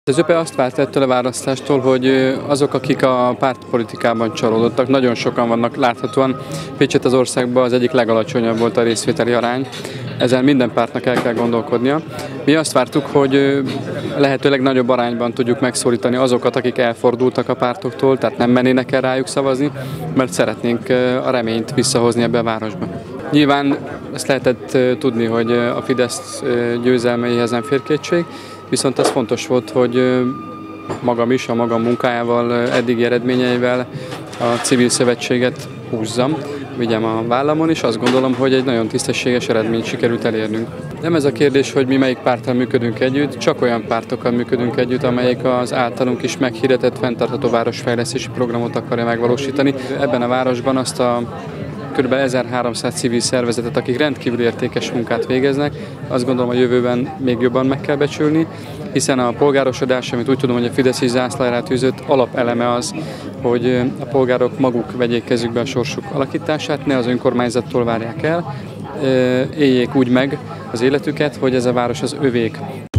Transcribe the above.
Az ÖPE azt várt ettől a választástól, hogy azok, akik a pártpolitikában csalódottak, nagyon sokan vannak láthatóan. Pécsett az országban az egyik legalacsonyabb volt a részvételi arány. Ezen minden pártnak el kell gondolkodnia. Mi azt vártuk, hogy lehetőleg nagyobb arányban tudjuk megszólítani azokat, akik elfordultak a pártoktól, tehát nem mennének el rájuk szavazni, mert szeretnénk a reményt visszahozni ebbe a városba. Nyilván ezt lehetett tudni, hogy a Fidesz győzelmeihez nem fér kétség, viszont az fontos volt, hogy magam is, a magam munkájával, eddigi eredményeivel a civil szövetséget húzzam, vigyem a vállamon, és azt gondolom, hogy egy nagyon tisztességes eredményt sikerült elérnünk. Nem ez a kérdés, hogy mi melyik párttal működünk együtt, csak olyan pártokkal működünk együtt, amelyek az általunk is meghirdetett fenntartható városfejlesztési programot akarja megvalósítani. Ebben a városban azt a kb. 1300 civil szervezetet, akik rendkívül értékes munkát végeznek, azt gondolom, a jövőben még jobban meg kell becsülni, hiszen a polgárosodás, amit úgy tudom, hogy a Fidesz is zászlajára tűzött, alapeleme az, hogy a polgárok maguk vegyék kezükbe a sorsuk alakítását, ne az önkormányzattól várják el, éljék úgy meg az életüket, hogy ez a város az övék.